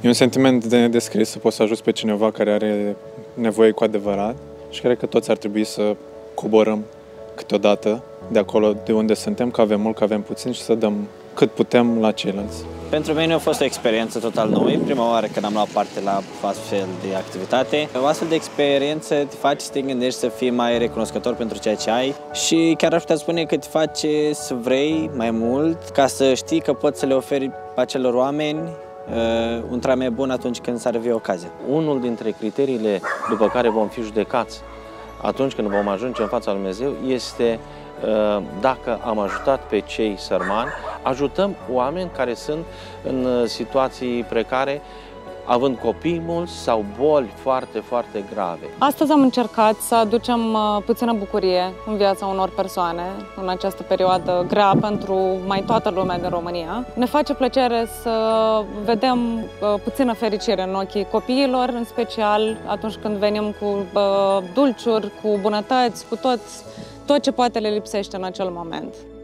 E un sentiment de nedescris să poți să ajuți pe cineva care are nevoie cu adevărat și cred că toți ar trebui să coborăm câteodată de acolo de unde suntem, că avem mult, că avem puțin și să dăm cât putem la ceilalți. Pentru mine a fost o experiență total nouă, prima oară când am luat parte la astfel de activitate. O astfel de experiență te face să te gândești să fii mai recunoscător pentru ceea ce ai și chiar aș putea spune că te face să vrei mai mult, ca să știi că poți să le oferi acelor oameni un trai mai bun atunci când s-ar avea ocazia. Unul dintre criteriile după care vom fi judecați atunci când vom ajunge în fața lui Dumnezeu este dacă am ajutat pe cei sărmani, ajutăm oameni care sunt în situații precare, având copii mulți sau boli foarte, foarte grave. Astăzi am încercat să aducem puțină bucurie în viața unor persoane în această perioadă grea pentru mai toată lumea din România. Ne face plăcere să vedem puțină fericire în ochii copiilor, în special atunci când venim cu dulciuri, cu bunătăți, cu tot ce poate le lipsește în acel moment.